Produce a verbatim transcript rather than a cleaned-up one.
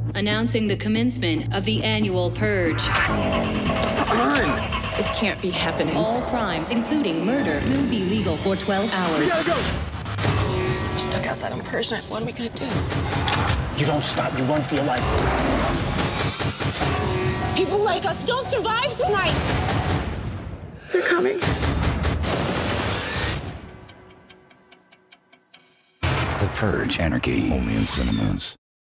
Announcing the commencement of the Annual Purge. Earn! This can't be happening. All crime, including murder, will be legal for twelve hours. We gotta go! We're stuck outside on Purge night. What are we gonna do? You don't stop, you run for your life. People like us don't survive tonight! They're coming. The Purge, Anarchy, only in cinemas.